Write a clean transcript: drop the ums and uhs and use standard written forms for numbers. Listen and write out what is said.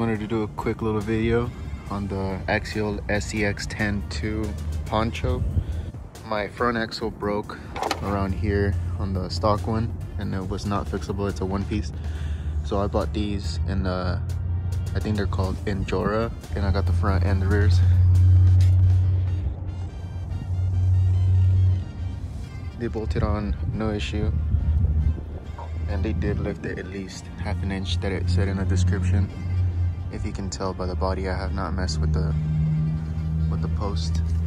wanted to do a quick little video on the axial SCX10 2 Honcho. My front axle broke around here on the stock one and it was not fixable. It's a one piece. So I bought these in I think they're called Injora, and I got the front and the rears. They bolted on, no issue. And they did lift it at least half an inch that it said in the description. If you can tell by the body, I have not messed with the post.